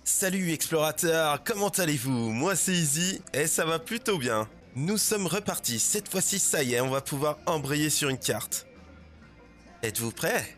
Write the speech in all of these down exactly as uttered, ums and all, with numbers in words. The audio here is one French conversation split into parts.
Salut explorateurs, comment allez-vous? Moi c'est Easy et ça va plutôt bien. Nous sommes repartis, cette fois-ci ça y est, on va pouvoir embrayer sur une carte. Êtes-vous prêts?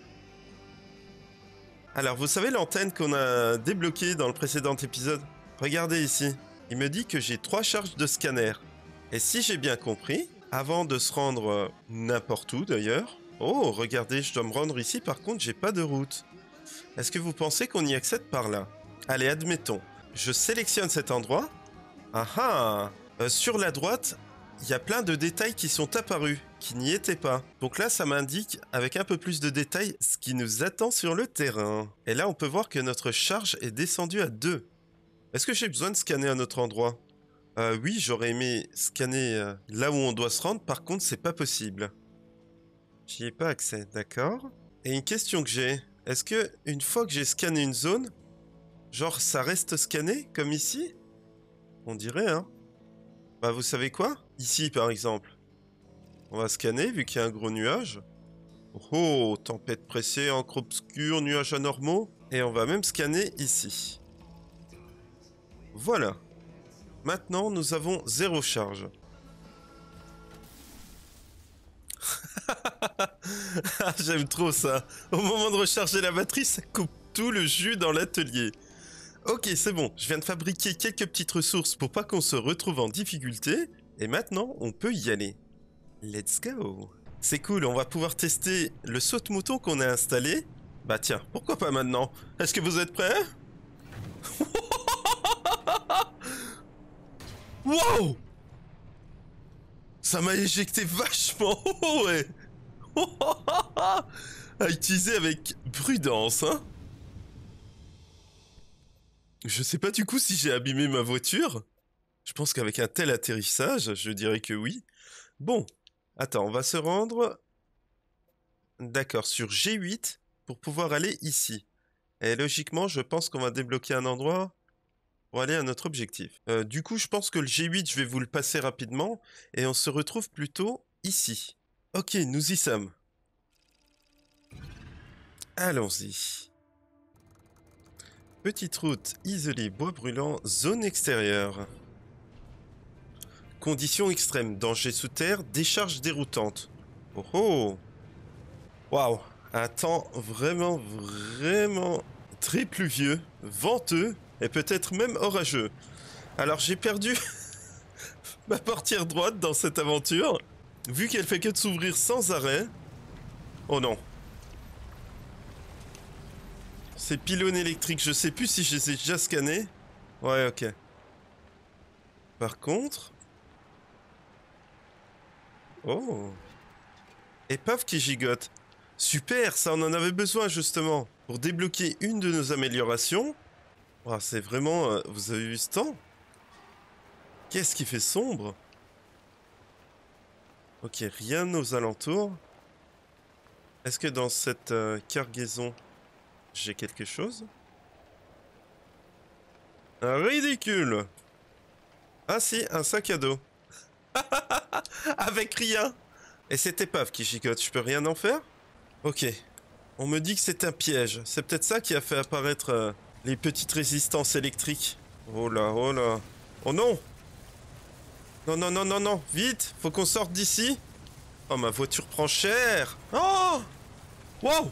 Alors vous savez l'antenne qu'on a débloquée dans le précédent épisode? Regardez ici, il me dit que j'ai trois charges de scanner. Et si j'ai bien compris, avant de se rendre euh, n'importe où d'ailleurs... Oh, regardez, je dois me rendre ici, par contre j'ai pas de route. Est-ce que vous pensez qu'on y accède par là? Allez, admettons. Je sélectionne cet endroit. Ah ah euh, Sur la droite, il y a plein de détails qui sont apparus, qui n'y étaient pas. Donc là, ça m'indique, avec un peu plus de détails, ce qui nous attend sur le terrain. Et là, on peut voir que notre charge est descendue à deux. Est-ce que j'ai besoin de scanner un autre endroit? euh, Oui, j'aurais aimé scanner euh, là où on doit se rendre. Par contre, c'est pas possible. J'y ai pas accès, d'accord. Et une question que j'ai... Est-ce que, une fois que j'ai scanné une zone, genre ça reste scanné, comme ici? On dirait, hein. Bah vous savez quoi? Ici, par exemple. On va scanner, vu qu'il y a un gros nuage. Oh, tempête pressée, encre obscure, nuages anormaux. Et on va même scanner ici. Voilà. Maintenant, nous avons zéro charge. J'aime trop ça. Au moment de recharger la batterie, ça coupe tout le jus dans l'atelier. Ok, c'est bon. Je viens de fabriquer quelques petites ressources pour pas qu'on se retrouve en difficulté. Et maintenant, on peut y aller. Let's go. C'est cool, on va pouvoir tester le saute-mouton qu'on a installé. Bah tiens, pourquoi pas maintenant? Est-ce que vous êtes prêts? Wow! Ça m'a éjecté vachement, ouais. À utiliser avec prudence, hein. Je sais pas du coup si j'ai abîmé ma voiture. Je pense qu'avec un tel atterrissage, je dirais que oui. Bon, attends, on va se rendre... D'accord, sur G huit pour pouvoir aller ici. Et logiquement, je pense qu'on va débloquer un endroit pour aller à notre objectif. Euh, du coup, je pense que le G huit, je vais vous le passer rapidement et on se retrouve plutôt ici. Ok, nous y sommes. Allons-y. Petite route isolée, bois brûlant, zone extérieure. Conditions extrêmes, danger sous terre, décharge déroutante. Oh oh! Waouh! Un temps vraiment, vraiment très pluvieux, venteux et peut-être même orageux. Alors j'ai perdu ma portière droite dans cette aventure, vu qu'elle fait que de s'ouvrir sans arrêt. Oh non. Ces pylônes électriques, je sais plus si je les ai déjà scannés. Ouais, ok. Par contre... Oh. Épave qui gigote. Super, ça on en avait besoin justement. Pour débloquer une de nos améliorations. Oh, c'est vraiment... Euh, vous avez vu ce temps? Qu'est-ce qui fait sombre? Ok, rien aux alentours. Est-ce que dans cette euh, cargaison, j'ai quelque chose? Un ridicule! Ah si, un sac à dos. Avec rien! Et cette épave qui gigote, je peux rien en faire? Ok. On me dit que c'est un piège. C'est peut-être ça qui a fait apparaître euh, les petites résistances électriques. Oh là, oh là. Oh non! Non, non, non, non, non. Vite! Faut qu'on sorte d'ici. Oh, ma voiture prend cher. Oh! Wow!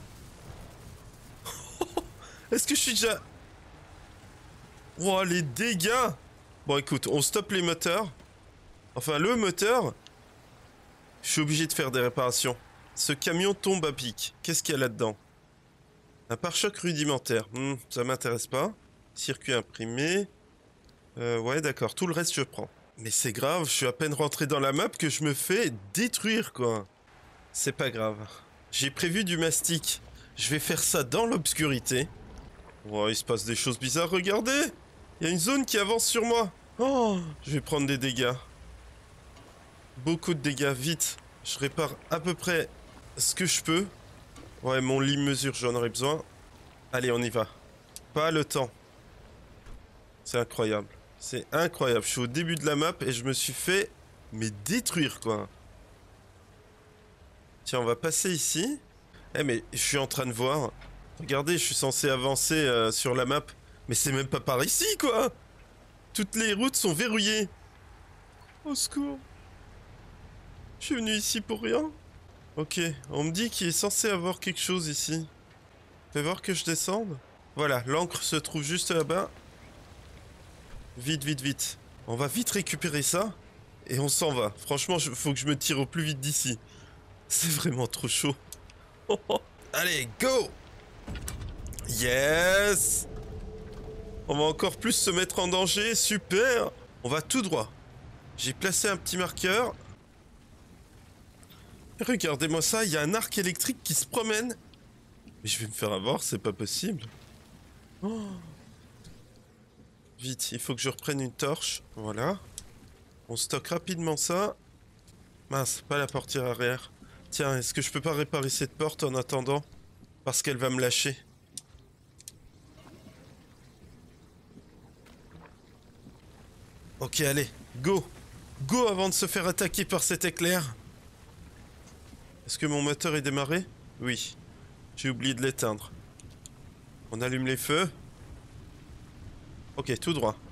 Est-ce que je suis déjà... Wow, les dégâts! Bon, écoute, on stoppe les moteurs. Enfin, le moteur... Je suis obligé de faire des réparations. Ce camion tombe à pic. Qu'est-ce qu'il y a là-dedans? Un pare-choc rudimentaire. Hmm, ça m'intéresse pas. Circuit imprimé. Euh, ouais, d'accord. Tout le reste, je prends. Mais c'est grave, je suis à peine rentré dans la map que je me fais détruire, quoi. C'est pas grave. J'ai prévu du mastic. Je vais faire ça dans l'obscurité. Oh, il se passe des choses bizarres, regardez! Il y a une zone qui avance sur moi. Oh, je vais prendre des dégâts. Beaucoup de dégâts, vite. Je répare à peu près ce que je peux. Ouais, mon lit mesure, j'en aurais besoin. Allez, on y va. Pas le temps. C'est incroyable. C'est incroyable. Je suis au début de la map et je me suis fait... mais détruire, quoi. Tiens, on va passer ici. Eh, mais je suis en train de voir. Regardez, je suis censé avancer euh, sur la map. Mais c'est même pas par ici, quoi. Toutes les routes sont verrouillées. Au secours. Je suis venu ici pour rien. Ok, on me dit qu'il est censé avoir quelque chose ici. Fais voir que je descende. Voilà, l'encre se trouve juste là-bas. Vite, vite, vite. On va vite récupérer ça. Et on s'en va. Franchement, il faut que je me tire au plus vite d'ici. C'est vraiment trop chaud. Allez, go! Yes! On va encore plus se mettre en danger. Super! On va tout droit. J'ai placé un petit marqueur. Regardez-moi ça, il y a un arc électrique qui se promène. Mais je vais me faire avoir, c'est pas possible. Oh. Vite, il faut que je reprenne une torche. Voilà. On stocke rapidement ça. Mince, pas la portière arrière. Tiens, est-ce que je peux pas réparer cette porte en attendant? Parce qu'elle va me lâcher. Ok, allez, go. Go avant de se faire attaquer par cet éclair. Est-ce que mon moteur est démarré? Oui. J'ai oublié de l'éteindre. On allume les feux. Ok, tout droit.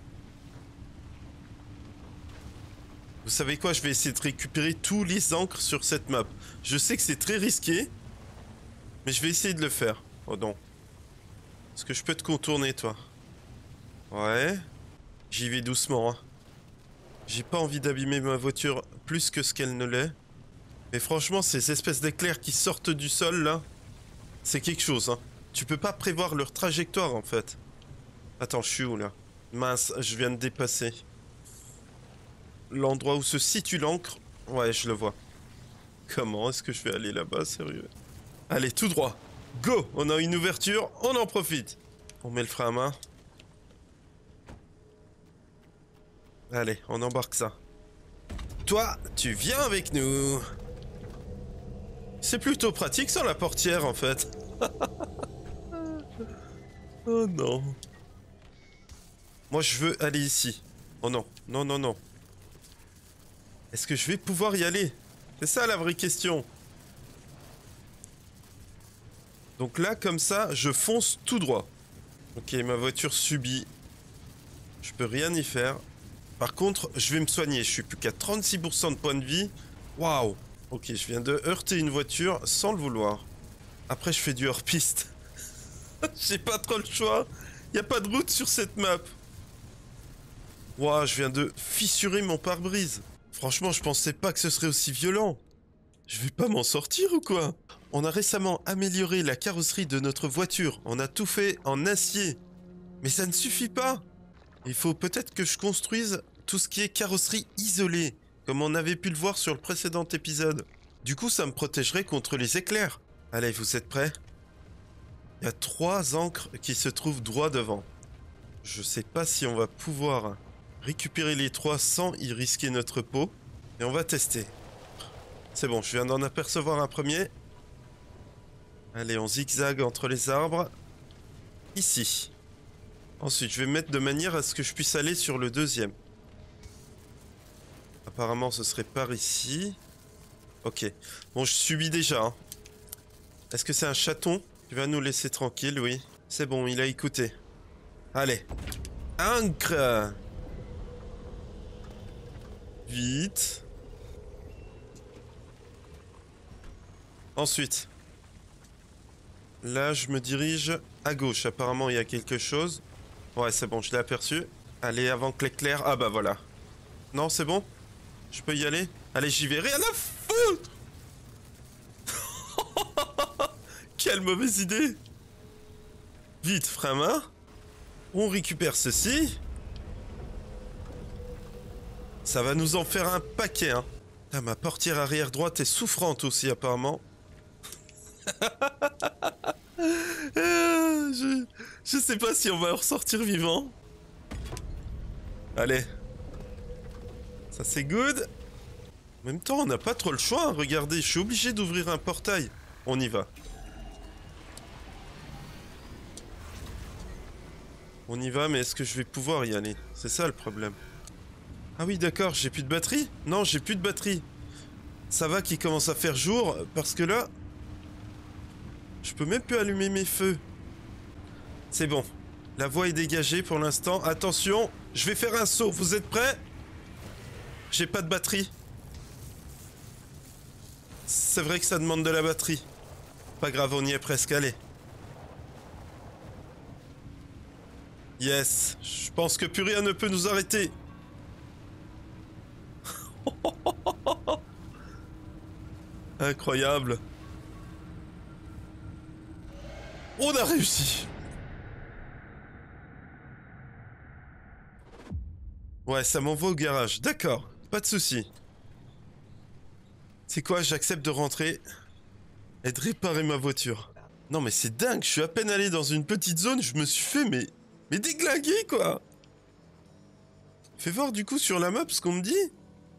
Vous savez quoi? Je vais essayer de récupérer tous les encres sur cette map. Je sais que c'est très risqué. Mais je vais essayer de le faire. Oh non. Est-ce que je peux te contourner, toi? Ouais. J'y vais doucement, hein. J'ai pas envie d'abîmer ma voiture plus que ce qu'elle ne l'est. Mais franchement, ces espèces d'éclairs qui sortent du sol, là, c'est quelque chose, hein. Tu peux pas prévoir leur trajectoire, en fait. Attends, je suis où, là? Mince, je viens de dépasser. L'endroit où se situe l'encre. Ouais, je le vois. Comment est-ce que je vais aller là-bas, sérieux? Allez, tout droit. Go! On a une ouverture, on en profite. On met le frein à main. Allez, on embarque ça. Toi, tu viens avec nous. C'est plutôt pratique sans la portière, en fait. Oh non. Moi, je veux aller ici. Oh non, non, non, non. Est-ce que je vais pouvoir y aller? C'est ça la vraie question. Donc là, comme ça, je fonce tout droit. Ok, ma voiture subit. Je peux rien y faire. Par contre, je vais me soigner. Je suis plus qu'à trente-six pour cent de points de vie. Waouh. Ok, je viens de heurter une voiture sans le vouloir. Après, je fais du hors-piste. J'ai pas trop le choix. Y a pas de route sur cette map. Waouh, je viens de fissurer mon pare-brise. Franchement, je pensais pas que ce serait aussi violent. Je vais pas m'en sortir ou quoi? On a récemment amélioré la carrosserie de notre voiture. On a tout fait en acier. Mais ça ne suffit pas. Il faut peut-être que je construise tout ce qui est carrosserie isolée, comme on avait pu le voir sur le précédent épisode. Du coup, ça me protégerait contre les éclairs. Allez, vous êtes prêts? Il y a trois encres qui se trouvent droit devant. Je sais pas si on va pouvoir récupérer les trois sans y risquer notre peau. Et on va tester. C'est bon, je viens d'en apercevoir un premier. Allez, on zigzague entre les arbres. Ici. Ensuite, je vais me mettre de manière à ce que je puisse aller sur le deuxième. Apparemment, ce serait par ici. Ok. Bon, je subis déjà. Hein. Est-ce que c'est un chaton qui va nous laisser tranquille? Oui. C'est bon, il a écouté. Allez. Ancre! Vite. Ensuite. Là, je me dirige à gauche. Apparemment, il y a quelque chose. Ouais, c'est bon, je l'ai aperçu. Allez, avant que l'éclair... Ah bah voilà. Non, c'est bon? Je peux y aller? Allez, j'y vais. Rien à foutre. Quelle mauvaise idée. Vite, frein à main. On récupère ceci. Ça va nous en faire un paquet, hein. Ah, ma portière arrière droite est souffrante aussi, apparemment. Euh, je, je sais pas si on va en ressortir vivant. Allez. Ça c'est good. En même temps, on n'a pas trop le choix. Hein. Regardez, je suis obligé d'ouvrir un portail. On y va. On y va, mais est-ce que je vais pouvoir y aller? C'est ça le problème. Ah oui, d'accord, j'ai plus de batterie? Non, j'ai plus de batterie. Ça va qu'il commence à faire jour, parce que là... Je peux même plus allumer mes feux. C'est bon. La voie est dégagée pour l'instant. Attention, je vais faire un saut. Vous êtes prêts? J'ai pas de batterie. C'est vrai que ça demande de la batterie. Pas grave, on y est presque. Allez. Yes. Je pense que plus rien ne peut nous arrêter. Incroyable. On a réussi. Ouais, ça m'envoie au garage. D'accord, pas de souci. C'est quoi, j'accepte de rentrer et de réparer ma voiture. Non mais c'est dingue, je suis à peine allé dans une petite zone, je me suis fait mais... Mais déglinguer quoi. Fais voir du coup sur la map ce qu'on me dit.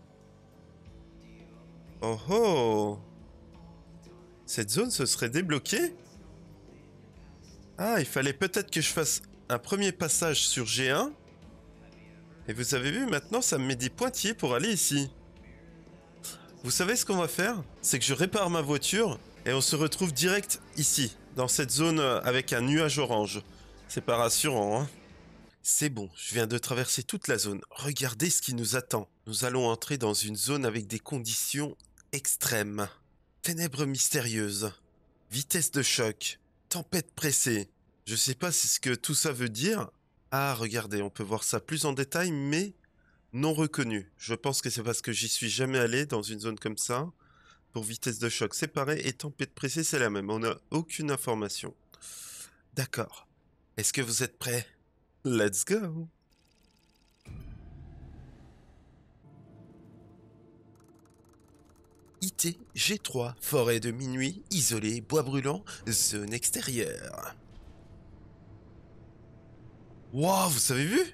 Oh oh. Cette zone se serait débloquée. Ah, il fallait peut-être que je fasse un premier passage sur G un. Et vous avez vu, maintenant ça me met des pointillés pour aller ici. Vous savez ce qu'on va faire? C'est que je répare ma voiture et on se retrouve direct ici, dans cette zone avec un nuage orange. C'est pas rassurant, hein? C'est bon, je viens de traverser toute la zone. Regardez ce qui nous attend. Nous allons entrer dans une zone avec des conditions extrêmes. Ténèbres mystérieuses, vitesse de choc, tempête pressée. Je sais pas ce que tout ça veut dire. Ah, regardez, on peut voir ça plus en détail, mais non reconnu. Je pense que c'est parce que j'y suis jamais allé dans une zone comme ça. Pour vitesse de choc séparée et tempête pressée, c'est la même. On n'a aucune information. D'accord. Est-ce que vous êtes prêts? Let's go! I T G trois, forêt de minuit, isolé, bois brûlant, zone extérieure. Wow, vous avez vu?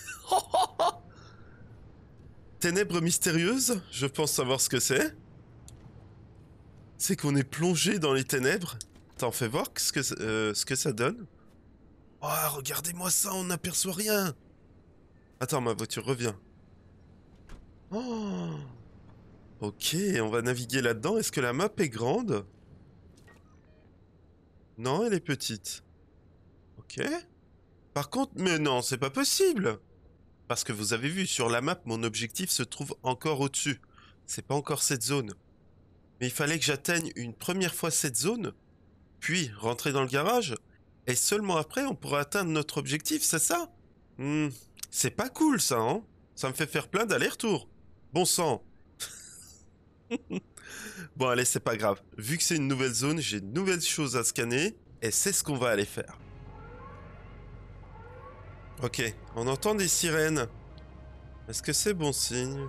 Ténèbres mystérieuses, je pense savoir ce que c'est. C'est qu'on est plongé dans les ténèbres. T'en fais voir ce que, euh, ce que ça donne. Oh, regardez-moi ça, on n'aperçoit rien. Attends, ma voiture revient. Oh. Ok, on va naviguer là-dedans. Est-ce que la map est grande? Non, elle est petite. Ok. Par contre, mais non, c'est pas possible. Parce que vous avez vu, sur la map, mon objectif se trouve encore au-dessus. C'est pas encore cette zone. Mais il fallait que j'atteigne une première fois cette zone, puis rentrer dans le garage, et seulement après, on pourra atteindre notre objectif, c'est ça? hmm, C'est pas cool, ça, hein? Ça me fait faire plein d'allers-retours. Bon sang. Bon, allez, c'est pas grave. Vu que c'est une nouvelle zone, j'ai de nouvelles choses à scanner, et c'est ce qu'on va aller faire. Ok, on entend des sirènes. Est-ce que c'est bon signe?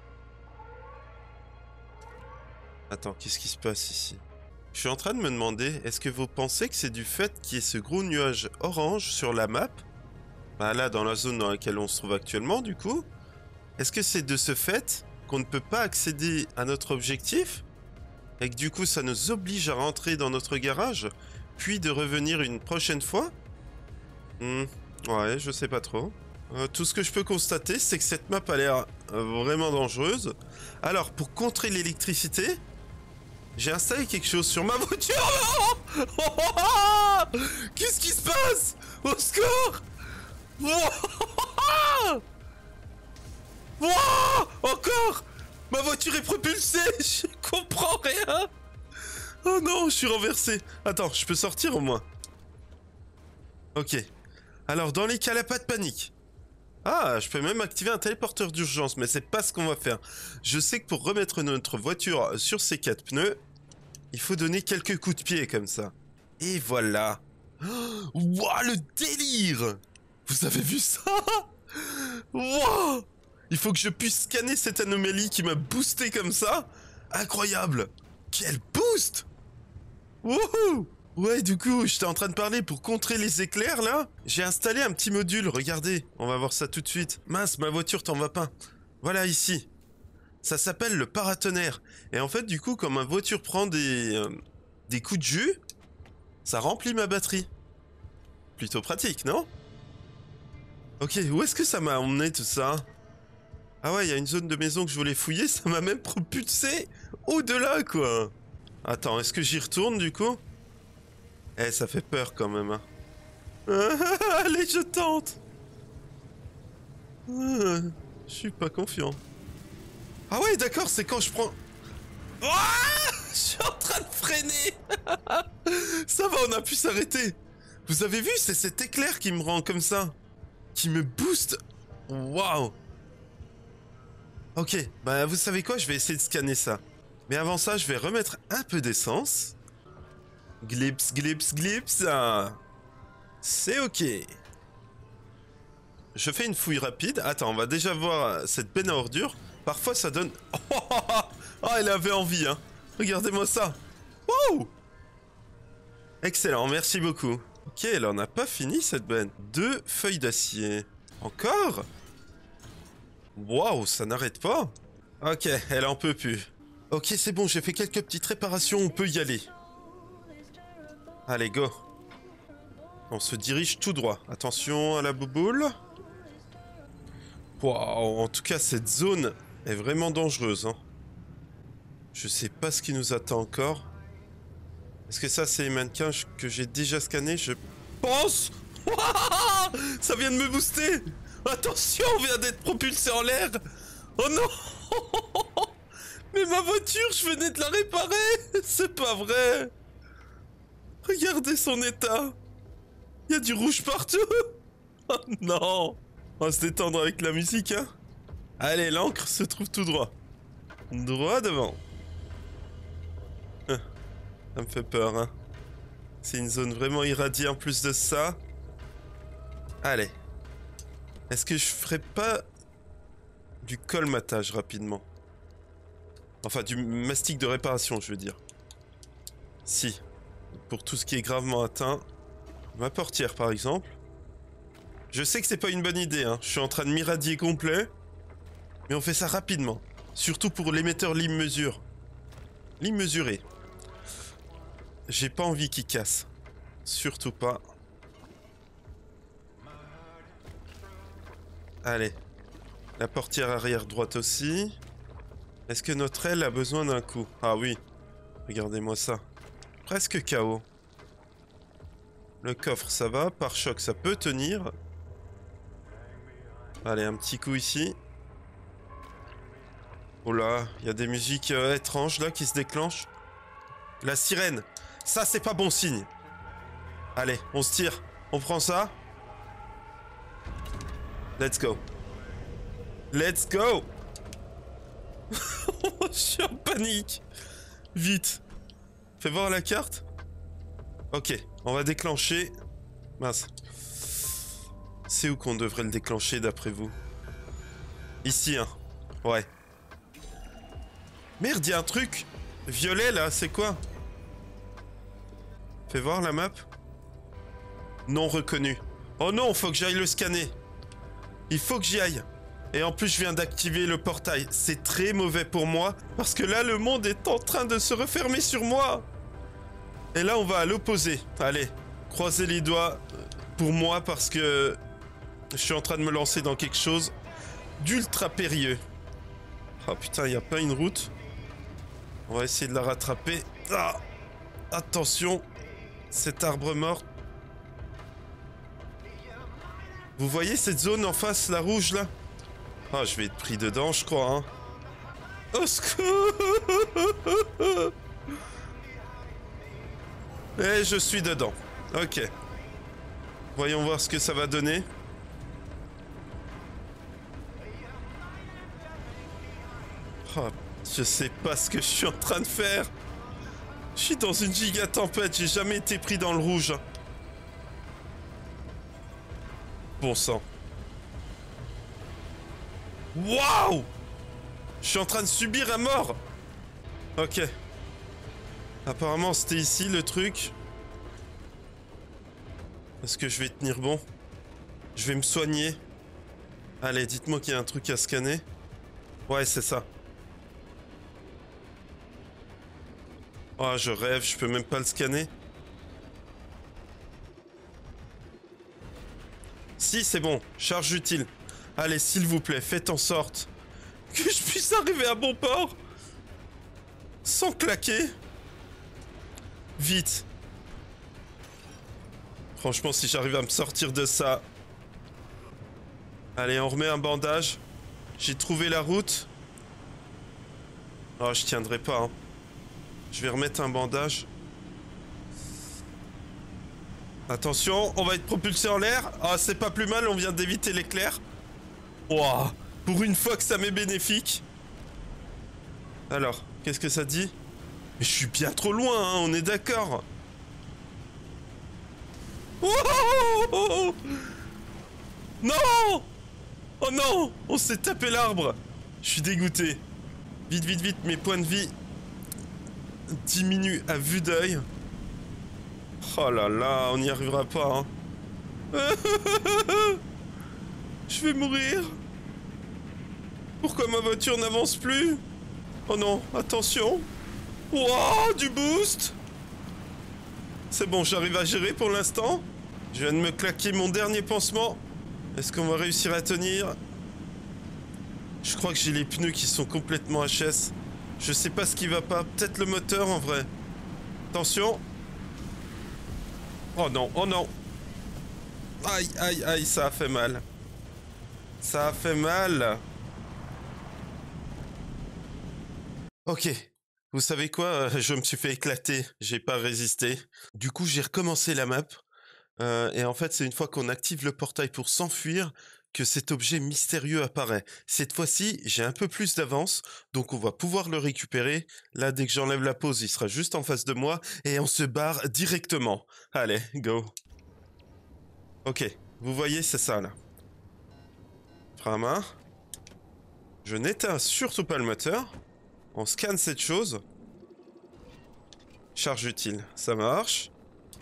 Attends, qu'est-ce qui se passe ici? Je suis en train de me demander, est-ce que vous pensez que c'est du fait qu'il y ait ce gros nuage orange sur la map? Bah là, dans la zone dans laquelle on se trouve actuellement, du coup. Est-ce que c'est de ce fait qu'on ne peut pas accéder à notre objectif? Et que du coup, ça nous oblige à rentrer dans notre garage, puis de revenir une prochaine fois? hmm, Ouais, je sais pas trop. Euh, tout ce que je peux constater, c'est que cette map a l'air euh, vraiment dangereuse. Alors, pour contrer l'électricité, j'ai installé quelque chose sur ma voiture. Oh oh oh, qu'est-ce qui se passe? Au secours! Oh oh, encore! Ma voiture est propulsée. Je comprends rien. Oh non, je suis renversé. Attends, je peux sortir au moins. Ok. Alors, dans les cas, là, pas de panique. Ah, je peux même activer un téléporteur d'urgence, mais c'est pas ce qu'on va faire. Je sais que pour remettre notre voiture sur ses quatre pneus, il faut donner quelques coups de pied comme ça. Et voilà. Waouh, le délire! Vous avez vu ça? Waouh! Il faut que je puisse scanner cette anomalie qui m'a boosté comme ça. Incroyable! Quel boost! Wouhou! Ouais, du coup, j'étais en train de parler pour contrer les éclairs, là. J'ai installé un petit module, regardez. On va voir ça tout de suite. Mince, ma voiture t'en va pas. Voilà, ici. Ça s'appelle le paratonnerre. Et en fait, du coup, comme ma voiture prend des, euh, des coups de jus, ça remplit ma batterie. Plutôt pratique, non? Ok, où est-ce que ça m'a emmené tout ça? Ah ouais, il y a une zone de maison que je voulais fouiller, ça m'a même propulsé au-delà, quoi. Attends, est-ce que j'y retourne, du coup? Eh, ça fait peur quand même, hein. Allez, je tente. Je suis pas confiant. Ah ouais, d'accord, c'est quand je prends... Oh, je suis en train de freiner. Ça va, on a pu s'arrêter. Vous avez vu, c'est cet éclair qui me rend comme ça. Qui me booste. Waouh. Ok, bah vous savez quoi, je vais essayer de scanner ça. Mais avant ça, je vais remettre un peu d'essence. Glips, glips, glips. Ah. C'est ok. Je fais une fouille rapide. Attends, on va déjà voir cette benne à ordures. Parfois, ça donne... Oh, oh, oh, oh, elle avait envie, hein. Regardez-moi ça. Wow. Excellent, merci beaucoup. Ok, là, on n'a pas fini cette benne. Deux feuilles d'acier. Encore? Waouh, ça n'arrête pas. Ok, elle en peut plus. Ok, c'est bon, j'ai fait quelques petites réparations, on peut y aller. Allez, go. On se dirige tout droit. Attention à la bouboule. Waouh, en tout cas, cette zone est vraiment dangereuse. Hein. Je sais pas ce qui nous attend encore. Est-ce que ça, c'est les mannequins que j'ai déjà scannés? Je pense. Ça vient de me booster. Attention, on vient d'être propulsé en l'air. Oh non. Mais ma voiture, je venais de la réparer. C'est pas vrai. Regardez son état. Il y a du rouge partout. Oh non. On va se détendre avec la musique, hein. Allez, l'encre se trouve tout droit. Droit devant. Ça me fait peur, hein. C'est une zone vraiment irradiée en plus de ça. Allez. Est-ce que je ferais pas du colmatage rapidement? Enfin, du mastic de réparation, je veux dire. Si. Pour tout ce qui est gravement atteint. Ma portière, par exemple. Je sais que c'est pas une bonne idée, hein. Je suis en train de m'irradier complet. Mais on fait ça rapidement. Surtout pour l'émetteur lime mesure. Lime mesuré. J'ai pas envie qu'il casse. Surtout pas. Allez. La portière arrière droite aussi. Est-ce que notre aile a besoin d'un coup? Ah oui. Regardez-moi ça. Presque K O. Le coffre, ça va. Pare-choc, ça peut tenir. Allez, un petit coup ici. Oh là, il y a des musiques euh, étranges là qui se déclenchent. La sirène. Ça, c'est pas bon signe. Allez, on se tire. On prend ça. Let's go. Let's go. Je suis en panique. Vite. Fais voir la carte. Ok, on va déclencher. Mince. C'est où qu'on devrait le déclencher d'après vous? Ici, hein. Ouais. Merde, il y a un truc violet là, c'est quoi? Fais voir la map. Non reconnu. Oh non, faut que j'aille le scanner. Il faut que j'y aille. Et en plus, je viens d'activer le portail. C'est très mauvais pour moi, parce que là, le monde est en train de se refermer sur moi. Et là, on va à l'opposé. Allez, croisez les doigts pour moi, parce que je suis en train de me lancer dans quelque chose d'ultra périlleux. Oh putain, il n'y a pas une route. On va essayer de la rattraper. Ah, attention, cet arbre mort. Vous voyez cette zone en face, la rouge là? Ah, je vais être pris dedans, je crois, hein. Au secours! Et je suis dedans. Ok. Voyons voir ce que ça va donner. Oh, je sais pas ce que je suis en train de faire. Je suis dans une giga tempête, j'ai jamais été pris dans le rouge. Bon sang. Waouh! Je suis en train de subir à mort. Ok. Apparemment c'était ici le truc. Est-ce que je vais tenir bon? Je vais me soigner. Allez, dites-moi qu'il y a un truc à scanner. Ouais, c'est ça. Oh, je rêve, je peux même pas le scanner. Si, c'est bon. Charge utile. Allez, s'il vous plaît, faites en sorte que je puisse arriver à bon port. Sans claquer. Vite. Franchement, si j'arrive à me sortir de ça... Allez, on remet un bandage. J'ai trouvé la route. Oh, je tiendrai pas, hein. Je vais remettre un bandage. Attention, on va être propulsé en l'air. Ah, c'est pas plus mal, on vient d'éviter l'éclair. Ouah, pour une fois que ça m'est bénéfique. Alors, qu'est-ce que ça dit? Mais je suis bien trop loin, hein, on est d'accord. Oh non! Oh non! On s'est tapé l'arbre. Je suis dégoûté. Vite, vite, vite, mes points de vie diminuent à vue d'œil. Oh là là, on n'y arrivera pas, hein. Je vais mourir. Pourquoi ma voiture n'avance plus? Oh non, attention. Wow, du boost. C'est bon, j'arrive à gérer pour l'instant. Je viens de me claquer mon dernier pansement. Est-ce qu'on va réussir à tenir? Je crois que j'ai les pneus qui sont complètement H S. Je sais pas ce qui va pas. Peut-être le moteur en vrai. Attention. Oh non, oh non. Aïe, aïe, aïe, ça a fait mal. Ça a fait mal. Ok. Vous savez quoi? Je me suis fait éclater. J'ai pas résisté. Du coup, j'ai recommencé la map. Euh, et en fait, c'est une fois qu'on active le portail pour s'enfuir que cet objet mystérieux apparaît. Cette fois-ci, j'ai un peu plus d'avance, donc on va pouvoir le récupérer. Là, dès que j'enlève la pause, il sera juste en face de moi et on se barre directement. Allez, go. Ok, vous voyez, c'est ça, là. Frein à main. Je n'éteins surtout pas le moteur. On scanne cette chose. Charge utile, ça marche.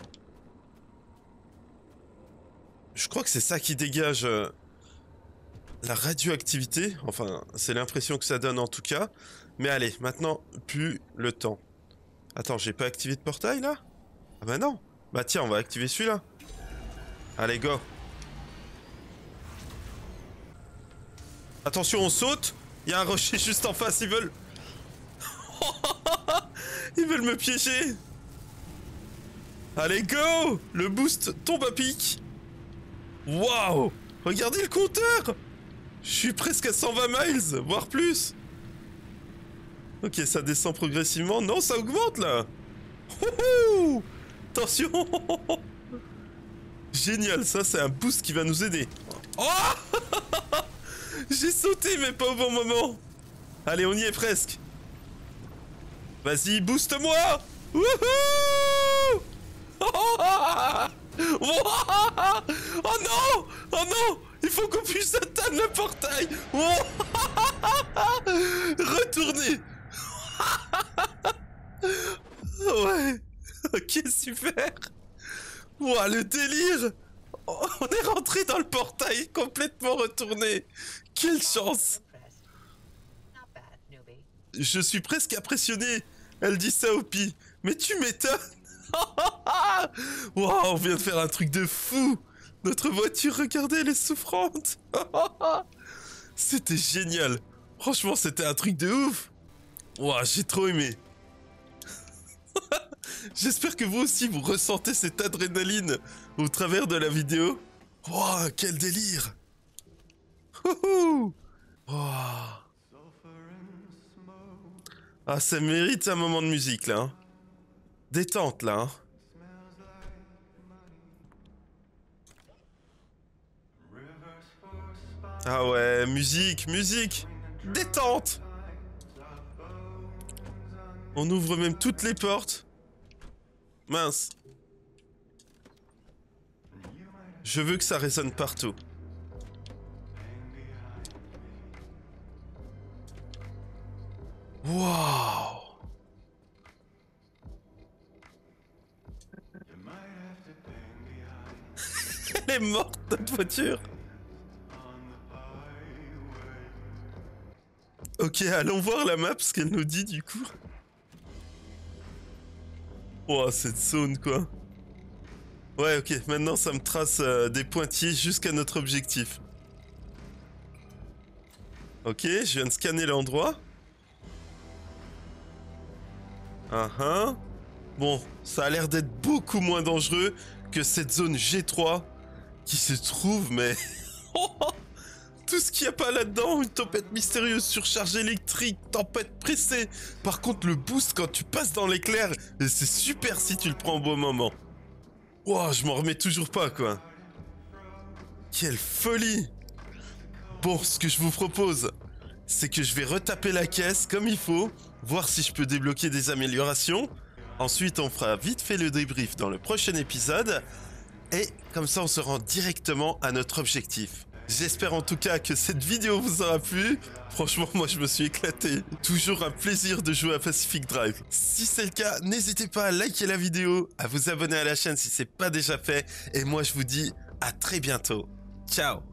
Je crois que c'est ça qui dégage euh, la radioactivité. Enfin, c'est l'impression que ça donne en tout cas. Mais allez, maintenant, plus le temps. Attends, j'ai pas activé de portail là? Ah bah non. Bah tiens, on va activer celui-là. Allez, go. Attention, on saute. Il y a un rocher juste en face, ils veulent... Ils veulent me piéger. Allez, go. Le boost tombe à pic. Waouh! Regardez le compteur! Je suis presque à cent vingt miles, voire plus. Ok, ça descend progressivement. Non, ça augmente là. Ouhou! Attention! Génial, ça c'est un boost qui va nous aider. Oh! J'ai sauté mais pas au bon moment. Allez, on y est presque. Vas-y, booste-moi! Wouhou! Oh non! Oh non! Il faut qu'on puisse atteindre le portail! Retournez! Ouais! Ok, super! Ouah, le délire! On est rentré dans le portail complètement retourné! Quelle chance! Je suis presque impressionné! Elle dit ça au pi. Mais tu m'étonnes! Wow, on vient de faire un truc de fou. Notre voiture, regardez, elle est souffrante. C'était génial. Franchement, c'était un truc de ouf. Wow, j'ai trop aimé. J'espère que vous aussi, vous ressentez cette adrénaline au travers de la vidéo. Wow, quel délire. Wow. Ah, ça mérite un moment de musique, là. Hein. Détente, là. Hein. Ah ouais, musique, musique. Détente. On ouvre même toutes les portes. Mince. Je veux que ça résonne partout. Waouh. Elle est morte, notre voiture. Ok, allons voir la map, ce qu'elle nous dit du coup. Oh, cette zone quoi. Ouais, ok, maintenant ça me trace euh, des pointillés jusqu'à notre objectif. Ok, je viens de scanner l'endroit. Ah uh -huh. Bon, ça a l'air d'être beaucoup moins dangereux que cette zone G trois qui se trouve, mais... Tout ce qu'il n'y a pas là-dedans, une tempête mystérieuse, surcharge électrique, tempête pressée. Par contre, le boost quand tu passes dans l'éclair, c'est super si tu le prends au bon moment. Wow, je m'en remets toujours pas, quoi. Quelle folie! Bon, ce que je vous propose, c'est que je vais retaper la caisse comme il faut, voir si je peux débloquer des améliorations. Ensuite, on fera vite fait le débrief dans le prochain épisode. Et comme ça, on se rend directement à notre objectif. J'espère en tout cas que cette vidéo vous aura plu. Franchement, moi je me suis éclaté. Toujours un plaisir de jouer à Pacific Drive. Si c'est le cas, n'hésitez pas à liker la vidéo, à vous abonner à la chaîne si c'est pas déjà fait. Et moi je vous dis à très bientôt. Ciao!